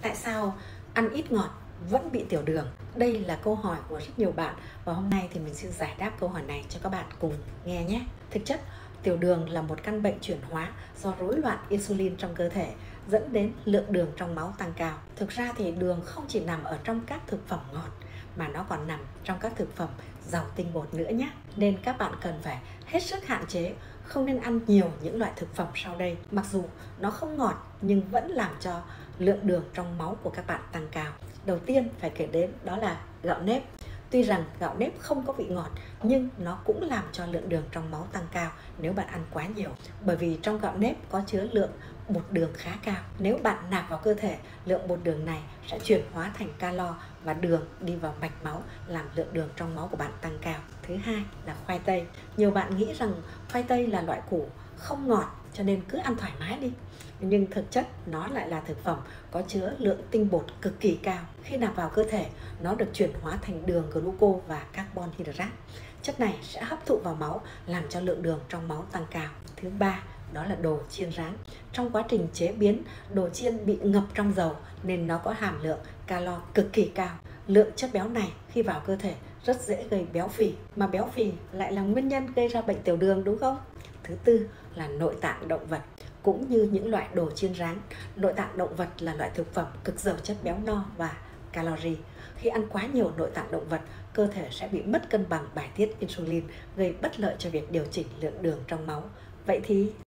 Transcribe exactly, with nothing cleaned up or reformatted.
Tại sao ăn ít ngọt vẫn bị tiểu đường? Đây là câu hỏi của rất nhiều bạn và hôm nay thì mình xin giải đáp câu hỏi này cho các bạn cùng nghe nhé. Thực chất, tiểu đường là một căn bệnh chuyển hóa do rối loạn insulin trong cơ thể dẫn đến lượng đường trong máu tăng cao. Thực ra thì đường không chỉ nằm ở trong các thực phẩm ngọt mà nó còn nằm trong các thực phẩm giàu tinh bột nữa nhé. Nên các bạn cần phải hết sức hạn chế, không nên ăn nhiều những loại thực phẩm sau đây. Mặc dù nó không ngọt nhưng vẫn làm cho lượng đường trong máu của các bạn tăng cao. Đầu tiên phải kể đến đó là gạo nếp. Tuy rằng gạo nếp không có vị ngọt nhưng nó cũng làm cho lượng đường trong máu tăng cao nếu bạn ăn quá nhiều. Bởi vì trong gạo nếp có chứa lượng bột đường khá cao. Nếu bạn nạp vào cơ thể, lượng bột đường này sẽ chuyển hóa thành calo và đường đi vào mạch máu, làm lượng đường trong máu của bạn tăng cao. Thứ hai là khoai tây. Nhiều bạn nghĩ rằng khoai tây là loại củ không ngọt cho nên cứ ăn thoải mái đi. Nhưng thực chất nó lại là thực phẩm có chứa lượng tinh bột cực kỳ cao. Khi nạp vào cơ thể, nó được chuyển hóa thành đường glucose và carbon hydrate. Chất này sẽ hấp thụ vào máu, làm cho lượng đường trong máu tăng cao. Thứ ba, đó là đồ chiên rán. Trong quá trình chế biến, đồ chiên bị ngập trong dầu nên nó có hàm lượng calo cực kỳ cao. Lượng chất béo này khi vào cơ thể rất dễ gây béo phì, mà béo phì lại là nguyên nhân gây ra bệnh tiểu đường, đúng không? Thứ tư là nội tạng động vật. Cũng như những loại đồ chiên rán, nội tạng động vật là loại thực phẩm cực giàu chất béo no và calorie. Khi ăn quá nhiều nội tạng động vật, cơ thể sẽ bị mất cân bằng bài tiết insulin, gây bất lợi cho việc điều chỉnh lượng đường trong máu. Vậy thì